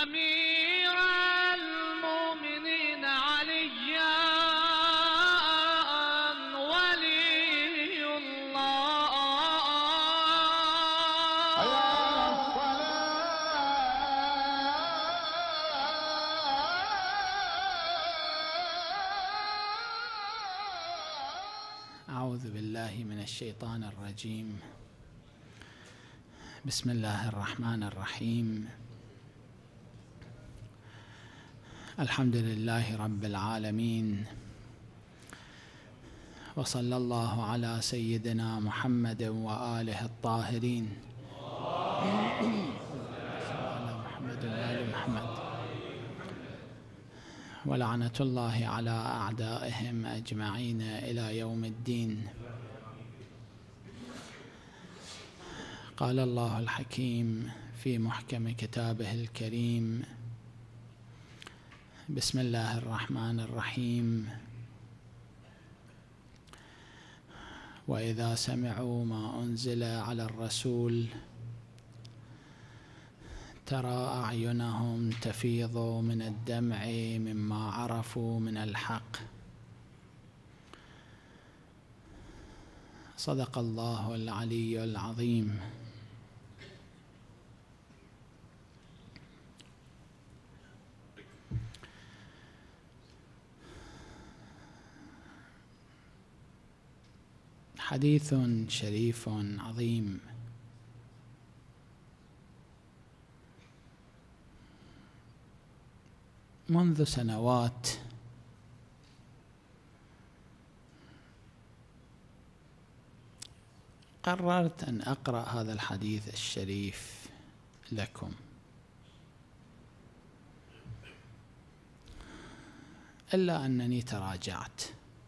أمير المؤمنين عليا ولي الله. أعوذ بالله من الشيطان الرجيم. بسم الله الرحمن الرحيم. الحمد لله رب العالمين، وصلى الله على سيدنا محمد وآله الطاهرين على محمد وآل محمد، ولعنة الله على أعدائهم أجمعين إلى يوم الدين. قال الله الحكيم في محكم كتابه الكريم: بسم الله الرحمن الرحيم. وإذا سمعوا ما أنزل على الرسول ترى أعينهم تفيض من الدمع مما عرفوا من الحق. صدق الله العلي العظيم. حديث شريف عظيم. منذ سنوات قررت أن أقرأ هذا الحديث الشريف لكم، إلا أنني تراجعت،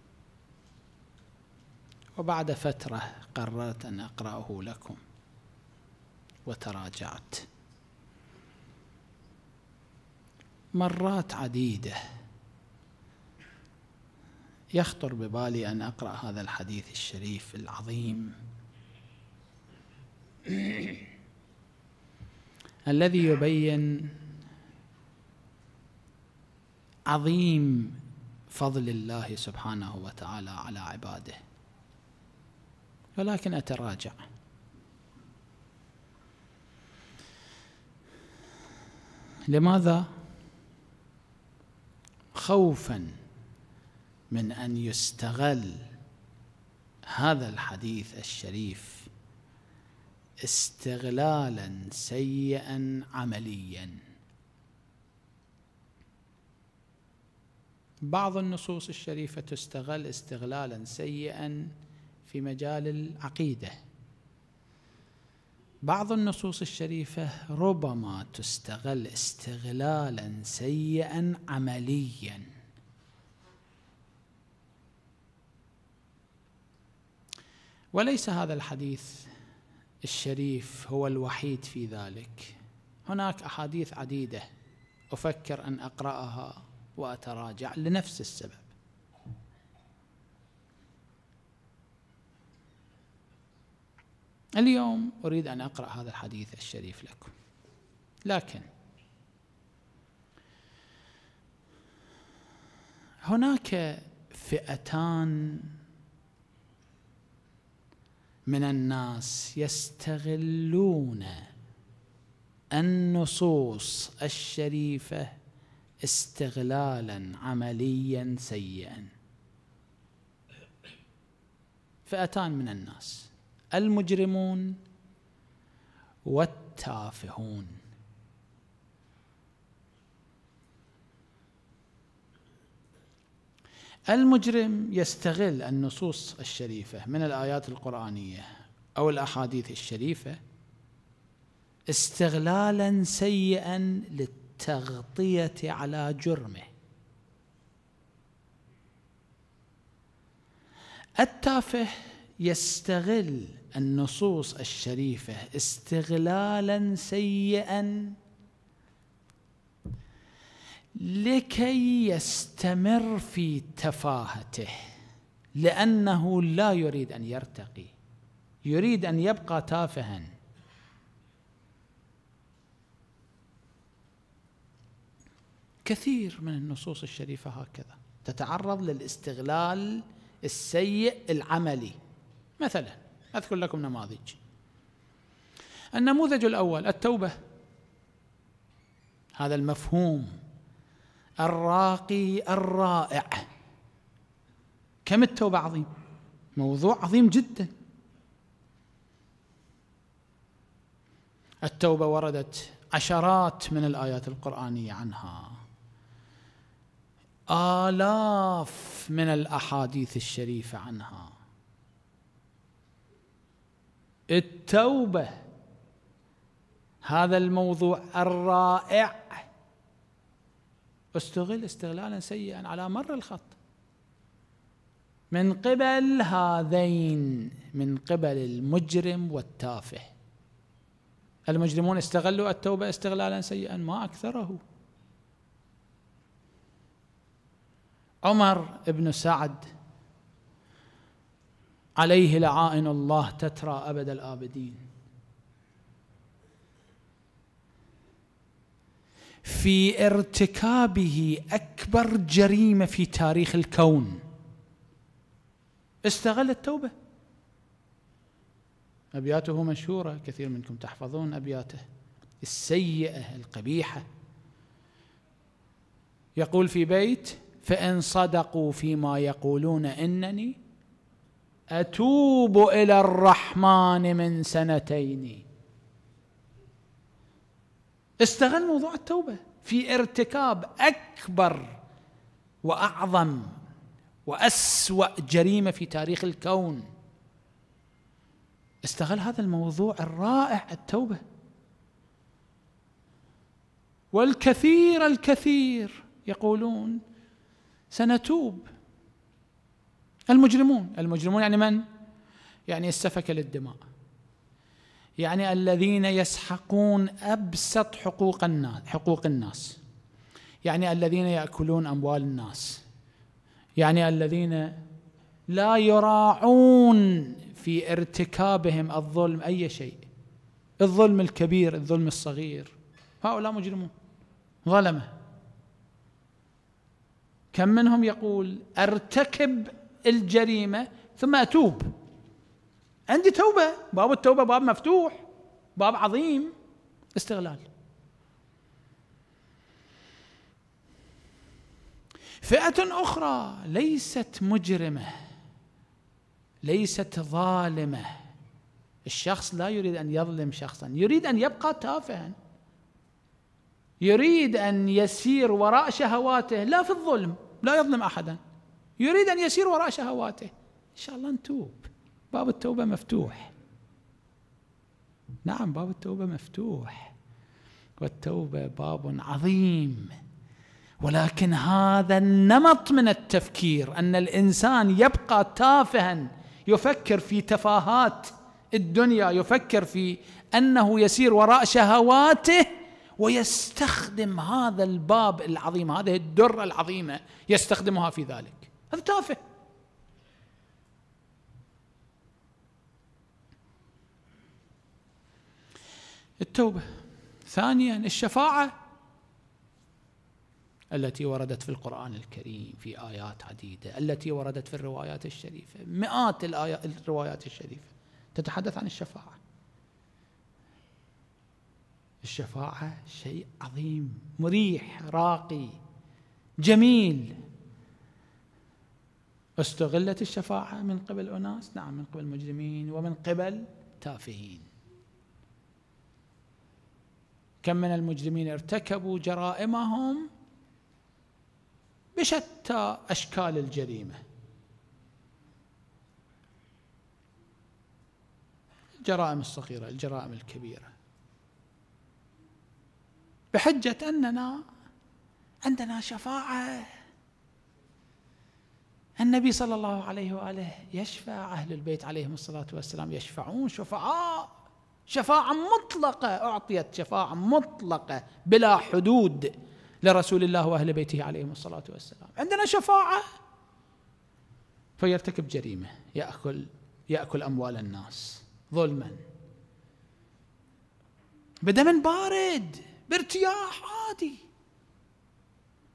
وبعد فترة قررت أن أقرأه لكم وتراجعت. مرات عديدة يخطر ببالي أن أقرأ هذا الحديث الشريف العظيم الذي يبين عظيم فضل الله سبحانه وتعالى على عباده، ولكن أتراجع. لماذا؟ خوفا من أن يستغل هذا الحديث الشريف استغلالا سيئا عمليا. بعض النصوص الشريفة تستغل استغلالا سيئا في مجال العقيدة، بعض النصوص الشريفة ربما تستغل استغلالا سيئا عمليا. وليس هذا الحديث الشريف هو الوحيد في ذلك، هناك أحاديث عديدة أفكر أن أقرأها وأتراجع لنفس السبب. اليوم أريد أن أقرأ هذا الحديث الشريف لكم، لكن هناك فئتان من الناس يستغلون النصوص الشريفة استغلالا عمليا سيئا. فئتان من الناس: المجرمون والتافهون. المجرم يستغل النصوص الشريفة من الآيات القرآنية أو الأحاديث الشريفة استغلالا سيئا للتغطية على جرمه. التافه يستغل النصوص الشريفة استغلالا سيئا لكي يستمر في تفاهته، لأنه لا يريد أن يرتقي، يريد أن يبقى تافها. كثير من النصوص الشريفة هكذا تتعرض للاستغلال السيء العملي. مثلا أذكر لكم نماذج. النموذج الأول التوبة، هذا المفهوم الراقي الرائع. كم التوبة عظيم، موضوع عظيم جدا. التوبة وردت عشرات من الآيات القرآنية عنها، آلاف من الأحاديث الشريفة عنها. التوبة هذا الموضوع الرائع استغل استغلالا سيئا على مر الخط من قبل هذين، من قبل المجرم والتافه. المجرمون استغلوا التوبة استغلالا سيئا ما أكثره. عمر بن سعد عليه لعائن الله تترى أبد الآبدين، في ارتكابه أكبر جريمة في تاريخ الكون استغل التوبة. أبياته مشهورة، كثير منكم تحفظون أبياته السيئة القبيحة. يقول في بيت: فإن صدقوا فيما يقولون إنني أتوب إلى الرحمن من سنتين. استغل موضوع التوبة في ارتكاب أكبر وأعظم وأسوأ جريمة في تاريخ الكون. استغل هذا الموضوع الرائع التوبة. والكثير الكثير يقولون سنتوب. المجرمون يعني من؟ يعني السفك للدماء، يعني الذين يسحقون أبسط حقوق الناس، يعني الذين يأكلون أموال الناس، يعني الذين لا يراعون في ارتكابهم الظلم أي شيء، الظلم الكبير الظلم الصغير. هؤلاء مجرمون ظلمة. كم منهم يقول أرتكب الجريمة ثم أتوب، عندي توبة، باب التوبة باب مفتوح، باب عظيم. استغلال. فئة أخرى ليست مجرمة، ليست ظالمة. الشخص لا يريد أن يظلم شخصا، يريد أن يبقى تافها، يريد أن يسير وراء شهواته، لا في الظلم، لا يظلم أحدا، يريد أن يسير وراء شهواته. إن شاء الله نتوب، باب التوبة مفتوح. نعم، باب التوبة مفتوح، والتوبة باب عظيم. ولكن هذا النمط من التفكير، أن الإنسان يبقى تافها، يفكر في تفاهات الدنيا، يفكر في أنه يسير وراء شهواته، ويستخدم هذا الباب العظيم، هذه الدرة العظيمة يستخدمها في ذلك، هذا تافه. التوبة. ثانيا الشفاعة التي وردت في القرآن الكريم في آيات عديدة، التي وردت في الروايات الشريفة، مئات الروايات الشريفة تتحدث عن الشفاعة. الشفاعة شيء عظيم، مريح، راقي، جميل. استغلت الشفاعة من قبل أناس، نعم، من قبل مجرمين ومن قبل تافهين. كم من المجرمين ارتكبوا جرائمهم بشتى أشكال الجريمة، الجرائم الصغيرة، الجرائم الكبيرة، بحجة أننا عندنا شفاعة. النبي صلى الله عليه وآله يشفع، أهل البيت عليهم الصلاة والسلام يشفعون، شفاعة مطلقة، أعطيت شفاعة مطلقة بلا حدود لرسول الله وأهل بيته عليهم الصلاة والسلام. عندنا شفاعة. فيرتكب جريمة، يأكل أموال الناس ظلما بدم بارد، بارتياح عادي،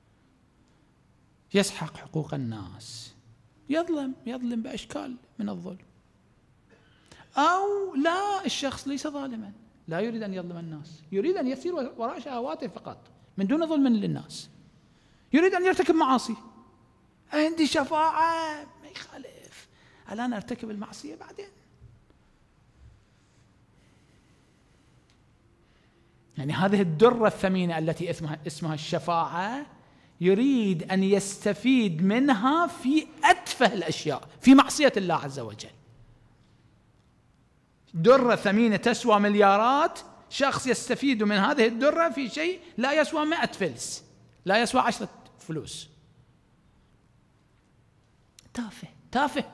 يسحق حقوق الناس، يظلم بأشكال من الظلم. أو لا، الشخص ليس ظالما، لا يريد أن يظلم الناس، يريد أن يسير وراء شهواته فقط من دون ظلم للناس، يريد أن يرتكب معاصي، عندي شفاعة ما يخالف، الآن أرتكب المعصية بعدين. يعني هذه الدرة الثمينة التي اسمها الشفاعة يريد أن يستفيد منها في أتفه الأشياء، في معصية الله عز وجل. درة ثمينة تسوى مليارات، شخص يستفيد من هذه الدرة في شيء لا يسوى 100 فلس، لا يسوى 10 فلوس. تافه.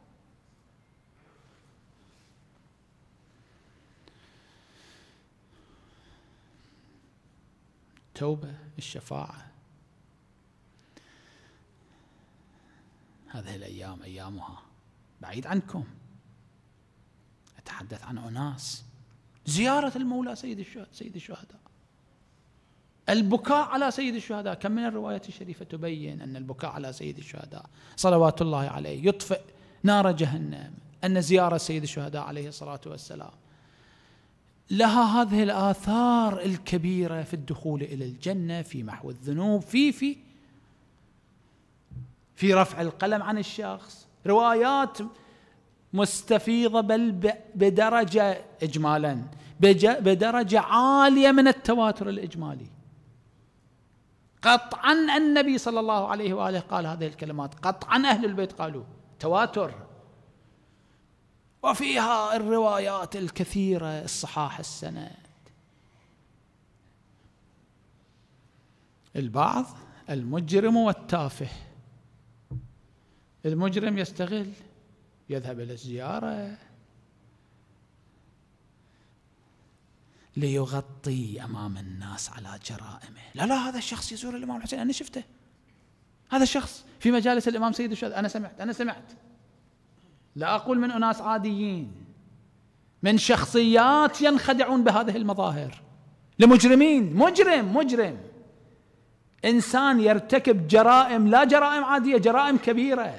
توبة، الشفاعة، هذه الأيام أيامها، بعيد عنكم. أتحدث عن أناس، زيارة المولى سيد الشهداء، البكاء على سيد الشهداء. كم من الروايات الشريفة تبين أن البكاء على سيد الشهداء صلوات الله عليه يطفئ نار جهنم، أن زيارة سيد الشهداء عليه الصلاة والسلام لها هذه الآثار الكبيرة في الدخول إلى الجنة، في محو الذنوب، في رفع القلم عن الشخص. روايات مستفيضة، بل بدرجة إجمالا بدرجة عالية من التواتر الإجمالي. قطعا النبي صلى الله عليه وآله قال هذه الكلمات، قطعا أهل البيت قالوا، تواتر. وفيها الروايات الكثيرة، الصحاح السند. البعض المجرم والتافه، المجرم يستغل، يذهب إلى الزيارة ليغطي أمام الناس على جرائمه. لا هذا الشخص يزور الإمام الحسين، أنا شفته، هذا الشخص في مجالس الإمام سيد الشهداء، أنا سمعت. لا أقول من أناس عاديين، من شخصيات ينخدعون بهذه المظاهر، لمجرمين. مجرم إنسان يرتكب جرائم، لا جرائم عادية، جرائم كبيرة،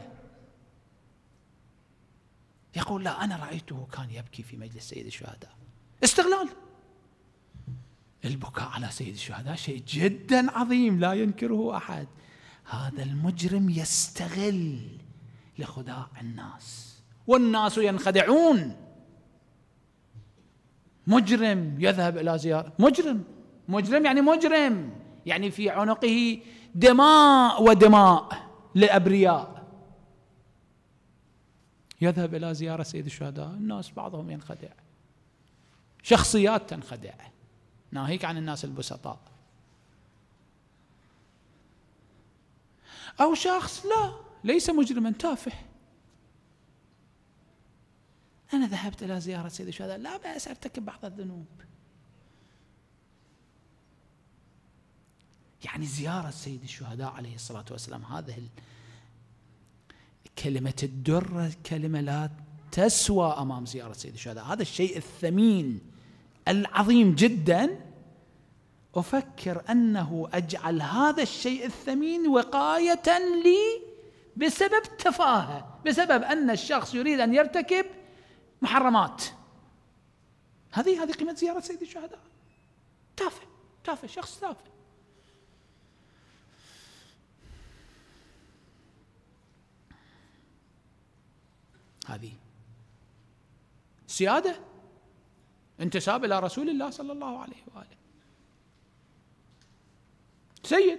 يقول لا أنا رأيته كان يبكي في مجلس سيد الشهداء. استغلال. البكاء على سيد الشهداء شيء جدا عظيم لا ينكره أحد. هذا المجرم يستغل لخداع الناس، والناس ينخدعون. مجرم يذهب إلى زيارة، مجرم يعني في عنقه دماء لأبرياء، يذهب إلى زيارة سيد الشهداء. الناس بعضهم ينخدع، شخصيات تنخدع، ناهيك عن الناس البسطاء. أو شخص ليس مجرما، تافه، أنا ذهبت إلى زيارة سيد الشهداء، لا بأس أرتكب بعض الذنوب. يعني زيارة سيد الشهداء عليه الصلاة والسلام، هذه كلمة الدر كلمة لا تسوى أمام زيارة سيد الشهداء. هذا الشيء الثمين العظيم جدا، أفكر أنه أجعل هذا الشيء الثمين وقاية لي بسبب تفاهة، بسبب أن الشخص يريد أن يرتكب محرمات. هذه قيمة زيارة سيد الشهداء. تافه، شخص تافه. هذه سيادة، انتساب إلى رسول الله صلى الله عليه وآله، سيد.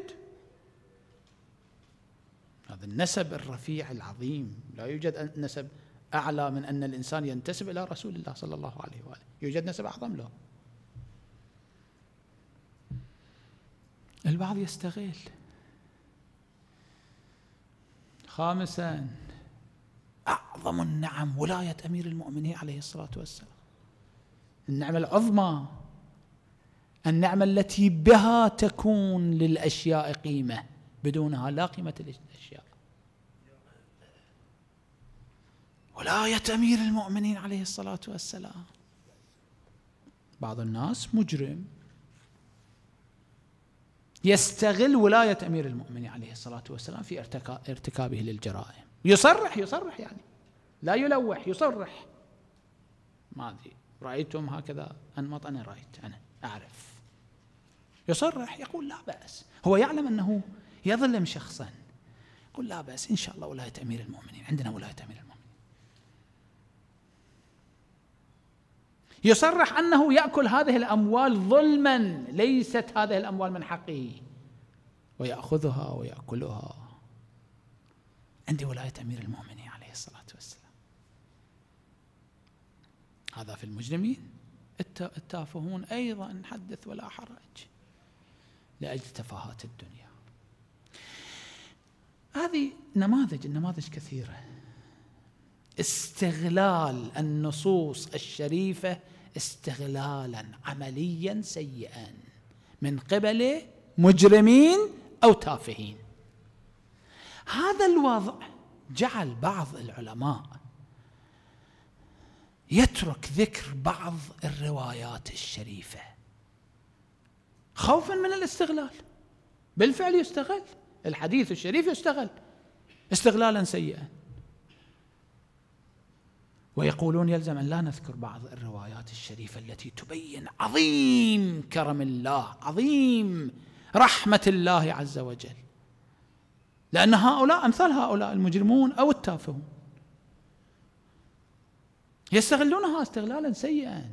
هذا النسب الرفيع العظيم، لا يوجد نسب أعلى من أن الإنسان ينتسب إلى رسول الله صلى الله عليه وآله، يوجد نسب أعظم له. البعض يستغل. خامسا، أعظم النعم ولاية أمير المؤمنين عليه الصلاة والسلام، النعمة العظمى، النعمة التي بها تكون للأشياء قيمة، بدونها لا قيمة للأشياء. ولاية أمير المؤمنين عليه الصلاة والسلام. بعض الناس مجرم يستغل ولاية أمير المؤمنين عليه الصلاة والسلام في ارتكابه للجرائم. يصرح يعني، لا يلوح، يصرح. ما أدري رأيتم هكذا أنمط؟ أنا رأيت، أنا أعرف. يصرح، يقول لا بأس، هو يعلم أنه يظلم شخصا، يقول لا بأس إن شاء الله ولاية أمير المؤمنين، عندنا ولاية أمير المؤمنين. يصرح أنه يأكل هذه الأموال ظلما، ليست هذه الأموال من حقه، ويأخذها ويأكلها. عندي ولاية أمير المؤمنين عليه الصلاة والسلام. هذا في المجرمين. التافهون أيضا حدث ولا حرج لأجل تفاهات الدنيا. هذه نماذج كثيرة. استغلال النصوص الشريفة استغلالا عمليا سيئا من قبل مجرمين أو تافهين. هذا الوضع جعل بعض العلماء يترك ذكر بعض الروايات الشريفة خوفا من الاستغلال. بالفعل يستغل الحديث الشريف، يستغل استغلالا سيئا، ويقولون يلزم أن لا نذكر بعض الروايات الشريفة التي تبين عظيم كرم الله، عظيم رحمة الله عز وجل، لأن هؤلاء أمثال هؤلاء المجرمون أو التافهون يستغلونها استغلالا سيئا.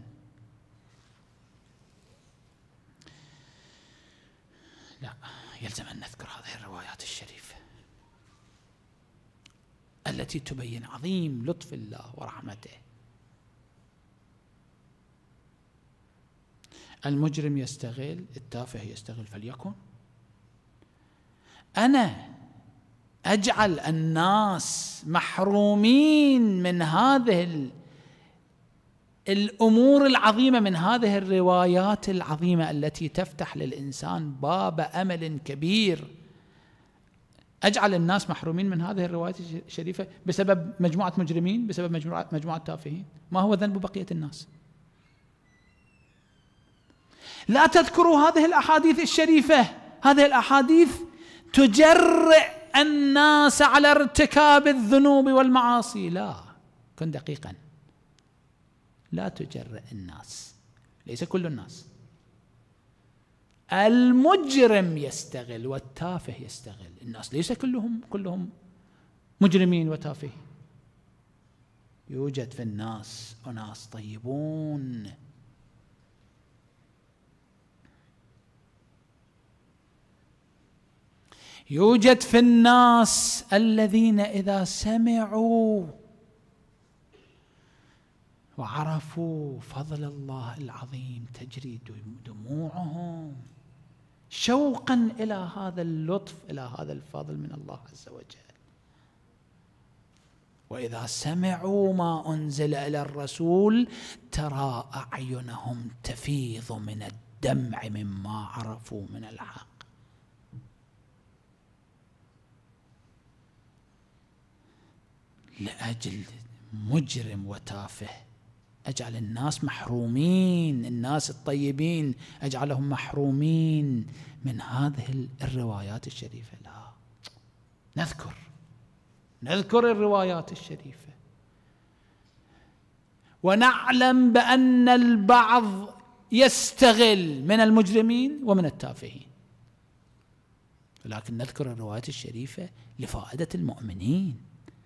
لا، يلزم أن نذكر هذه الروايات الشريفة التي تبين عظيم لطف الله ورحمته. المجرم يستغل، التافه يستغل، فليكن. أنا أجعل الناس محرومين من هذه الأمور العظيمة، من هذه الروايات العظيمة التي تفتح للإنسان باب أمل كبير. أجعل الناس محرومين من هذه الروايات الشريفة بسبب مجموعة مجرمين، بسبب مجموعة تافهين. ما هو ذنب بقية الناس؟ لا تذكروا هذه الأحاديث الشريفة. هذه الأحاديث تجرئ الناس على ارتكاب الذنوب والمعاصي. لا، كن دقيقا، لا تجرئ الناس، ليس كل الناس. المجرم يستغل والتافه يستغل. الناس ليس كلهم مجرمين وتافهين. يوجد في الناس أناس طيبون، يوجد في الناس الذين إذا سمعوا وعرفوا فضل الله العظيم تجري دموعهم شوقا إلى هذا اللطف، إلى هذا الفضل من الله عز وجل. وإذا سمعوا ما أنزل إلى الرسول ترى أعينهم تفيض من الدمع مما عرفوا من الحق. لأجل مجرم وتافه أجعل الناس محرومين، الناس الطيبين أجعلهم محرومين من هذه الروايات الشريفة. لا، نذكر الروايات الشريفة، ونعلم بأن البعض يستغل من المجرمين ومن التافهين، ولكن نذكر الروايات الشريفة لفائدة المؤمنين.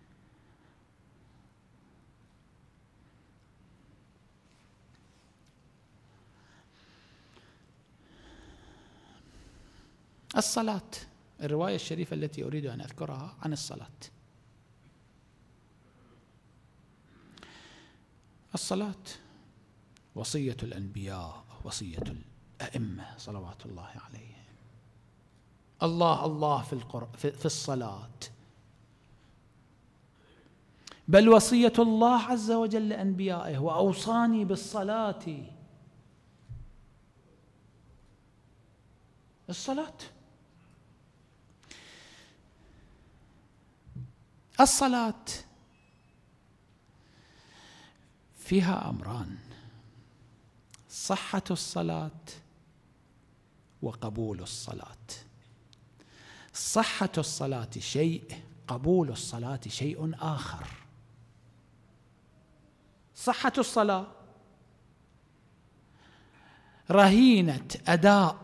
الصلاة، الرواية الشريفة التي أريد أن أذكرها عن الصلاة. الصلاة وصية الأنبياء، وصية الأئمة صلوات الله عليهم. الله في الصلاة، بل وصية الله عز وجل لأنبيائه: وأوصاني بالصلاة. الصلاة فيها أمران: صحة الصلاة وقبول الصلاة. صحة الصلاة شيء، قبول الصلاة شيء آخر. صحة الصلاة رهينة أداء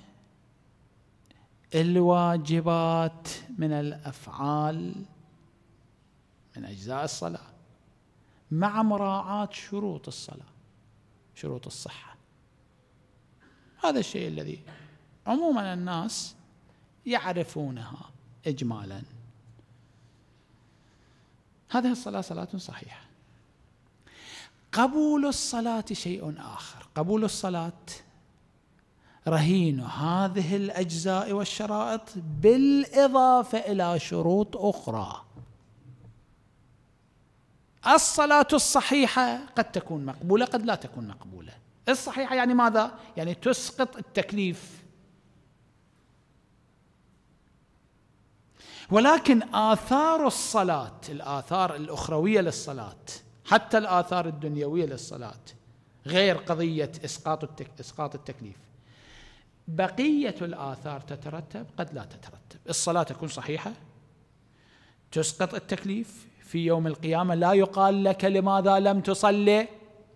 الواجبات من الأفعال من أجزاء الصلاة مع مراعاة شروط الصلاة، شروط الصحة. هذا الشيء الذي عموما الناس يعرفونها إجمالا. هذه الصلاة صلاة صحيحة. قبول الصلاة شيء آخر. قبول الصلاة رهين هذه الأجزاء والشرائط بالإضافة إلى شروط أخرى. الصلاة الصحيحة قد تكون مقبولة، قد لا تكون مقبولة. الصحيحة يعني ماذا؟ يعني تسقط التكليف. ولكن آثار الصلاة، الآثار الأخروية للصلاة، حتى الآثار الدنيوية للصلاة، غير قضية إسقاط التكليف، بقية الآثار تترتب قد لا تترتب. الصلاة تكون صحيحة، تسقط التكليف، في يوم القيامة لا يقال لك لماذا لم تصلي،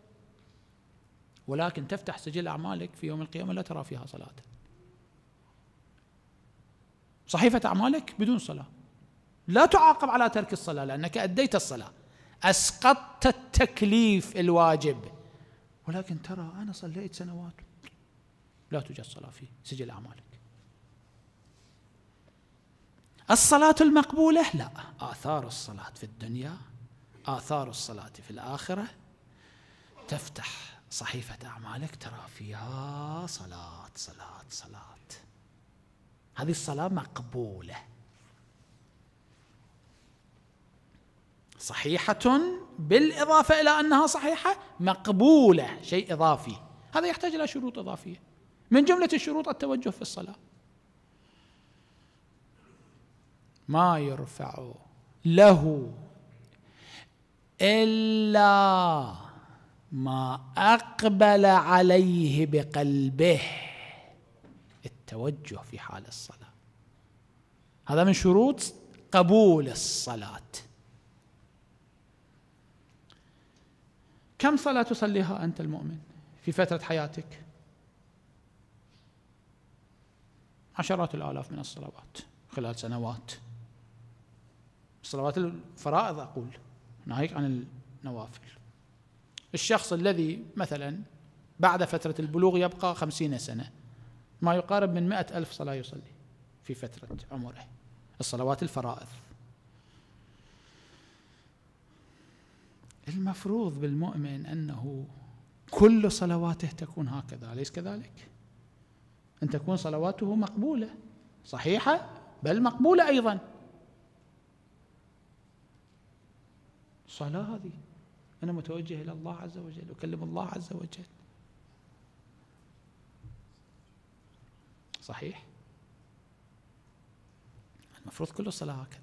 ولكن تفتح سجل أعمالك في يوم القيامة لا ترى فيها صلاة. صحيفة أعمالك بدون صلاة، لا تعاقب على ترك الصلاة لأنك أديت الصلاة، أسقطت التكليف الواجب، ولكن ترى أنا صليت سنوات لا توجد صلاة في سجل أعمالك. الصلاة المقبولة لا، آثار الصلاة في الدنيا، آثار الصلاة في الآخرة، تفتح صحيفة أعمالك ترى فيها صلاة صلاة صلاة. هذه الصلاة مقبولة صحيحة، بالإضافة إلى أنها صحيحة مقبولة، شيء إضافي. هذا يحتاج إلى شروط إضافية، من جملة الشروط التوجه في الصلاة. ما يرفع له إلا ما أقبل عليه بقلبه، التوجه في حال الصلاة، هذا من شروط قبول الصلاة. كم صلاة تصليها أنت المؤمن في فترة حياتك؟ عشرات الآلاف من الصلوات خلال سنوات. الصلوات الفرائض أقول، ناهيك عن النوافل. الشخص الذي مثلا بعد فترة البلوغ يبقى 50 سنة، ما يقارب من 100,000 صلاة يصلي في فترة عمره، الصلوات الفرائض. المفروض بالمؤمن أنه كل صلواته تكون هكذا، أليس كذلك؟ أن تكون صلواته مقبولة صحيحة بل مقبولة أيضا. صلاة هذه أنا متوجه إلى الله عز وجل، أكلم الله عز وجل، صحيح؟ المفروض كل الصلاة هكذا.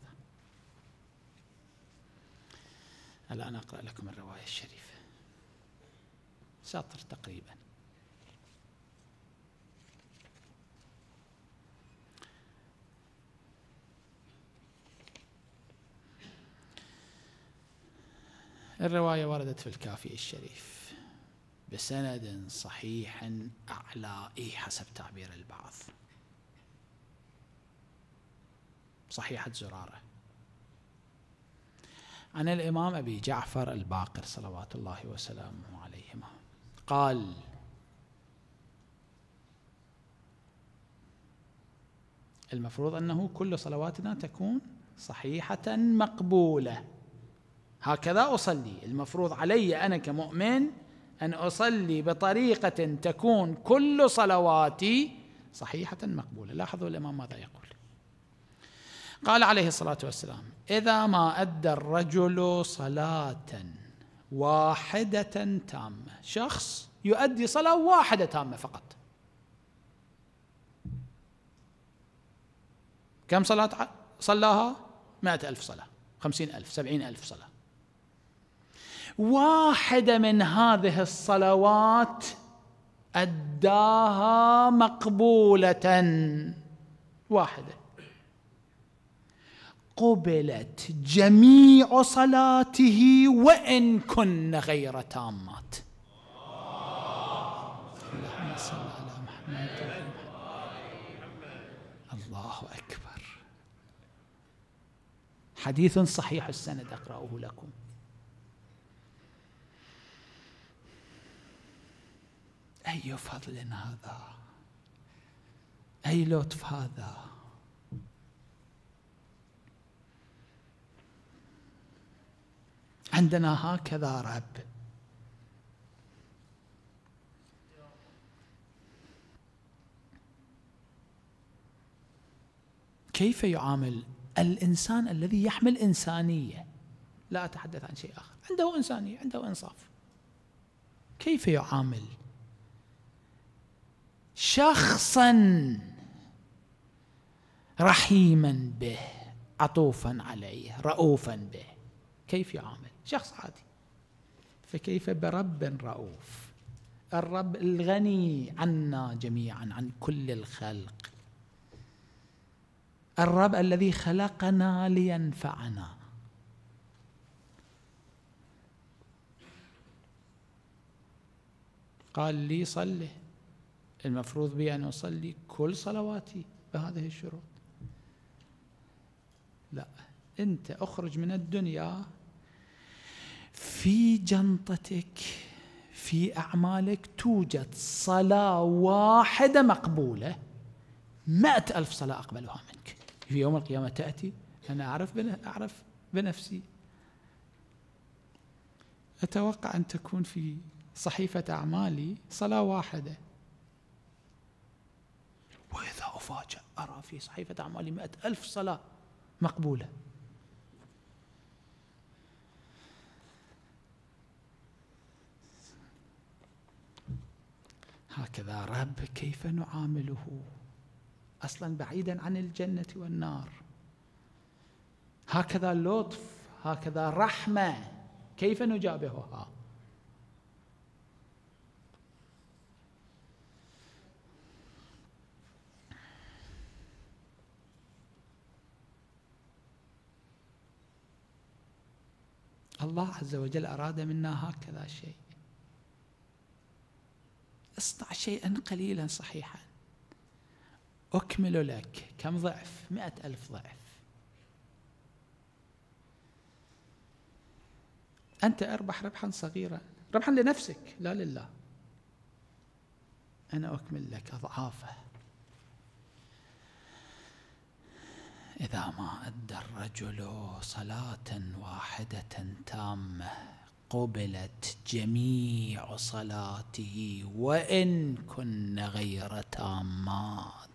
الآن أقرأ لكم الرواية الشريفة، سطر تقريبا. الرواية وردت في الكافي الشريف بسند صحيح أعلائي حسب تعبير البعض، صحيحة زرارة، عن الإمام أبي جعفر الباقر صلوات الله وسلامه عليهما قال: المفروض أنه كل صلواتنا تكون صحيحة مقبولة، هكذا أصلي. المفروض علي أنا كمؤمن أن أصلي بطريقة تكون كل صلواتي صحيحة مقبولة. لاحظوا الإمام ماذا يقول. قال عليه الصلاة والسلام: إذا ما أدى الرجل صلاة واحدة تامة، شخص يؤدي صلاة واحدة تامة فقط. كم صلاة صلاها؟ 100,000 صلاة، 50,000، 70,000 صلاة. واحدة من هذه الصلوات أداها مقبولة واحدة، قبلت جميع صلاته وإن كن غير تامات. اللهم صل على محمد. الله أكبر. حديث صحيح السند أقرأه لكم. أي فضل هذا، أي لطف هذا. عندنا هكذا رب. كيف يعامل الإنسان الذي يحمل إنسانية؟ لا أتحدث عن شيء آخر، عنده إنسانية، عنده إنصاف. كيف يعامل شخصا رحيما به، عطوفا عليه، رؤوفا به؟ كيف يعامل شخص عادي؟ فكيف برب رؤوف، الرب الغني عنا جميعا، عن كل الخلق، الرب الذي خلقنا لينفعنا. قال لي صلي، المفروض بي أن أصلي كل صلواتي بهذه الشروط. لا، أنت أخرج من الدنيا في جنطتك، في أعمالك توجد صلاة واحدة مقبولة، 100,000 صلاة أقبلها منك. في يوم القيامة تأتي، أنا أعرف بنفسي، أتوقع أن تكون في صحيفة أعمالي صلاة واحدة، وإذا أفاجأ أرى في صحيفة أعمالي 100,000 صلاة مقبولة. هكذا رب كيف نعامله؟ أصلا بعيدا عن الجنة والنار. هكذا لطف، هكذا رحمة، كيف نجابهها؟ الله عز وجل أراد منا هكذا شيء. اصنع شيئا قليلا صحيحا أكمل لك كم ضعف؟ 100,000 ضعف. أنت أربح ربحا صغيرا، ربحا لنفسك لا لله، أنا أكمل لك أضعافه. إذا ما أدى الرجل صلاة واحدة تامة قبلت جميع صلاته وإن كن غير تامات.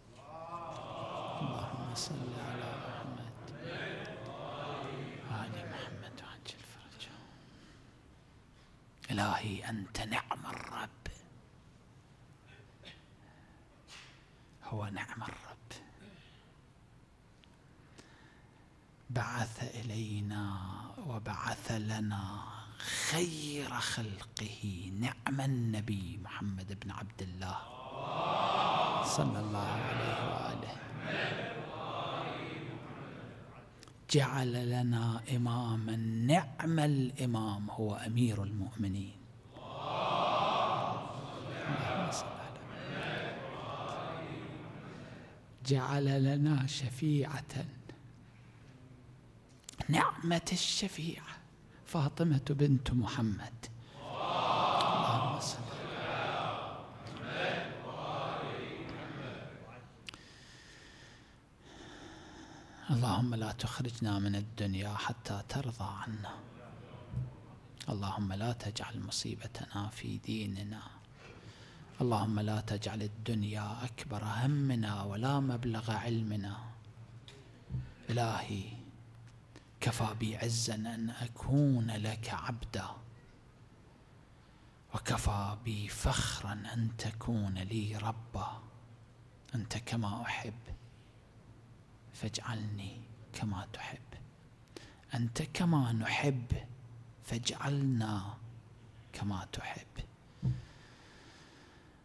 اللهم صل على محمد وآل محمد وعجل فرجه. إلهي أنت نعم الرب، هو نعم الرب، بعث إلينا وبعث لنا خير خلقه، نعم النبي محمد بن عبد الله صلى الله عليه وآله. جعل لنا إماما، نعم الإمام هو أمير المؤمنين. جعل لنا شفيعة، نعمة الشفيعة فاطمة بنت محمد. اللهم صل على محمد. اللهم لا تخرجنا من الدنيا حتى ترضى عنا. اللهم لا تجعل مصيبتنا في ديننا. اللهم لا تجعل الدنيا أكبر همنا ولا مبلغ علمنا. إلهي كفى بي عزا أن أكون لك عبدا، وكفى بي فخرا أن تكون لي ربا. أنت كما أحب فاجعلني كما تحب، أنت كما نحب فاجعلنا كما تحب.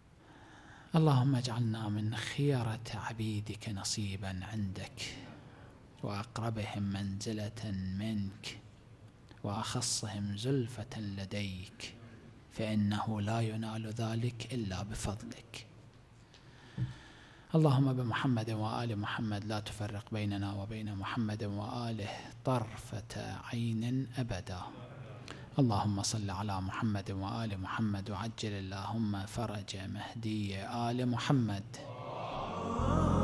اللهم اجعلنا من خيرة عبيدك نصيبا عندك، وأقربهم منزلة منك، وأخصهم زلفة لديك، فإنه لا ينال ذلك إلا بفضلك. اللهم بمحمد وآل محمد لا تفرق بيننا وبين محمد وآله طرفة عين أبدا. اللهم صل على محمد وآل محمد، وعجل اللهم فرج مهدي آل محمد.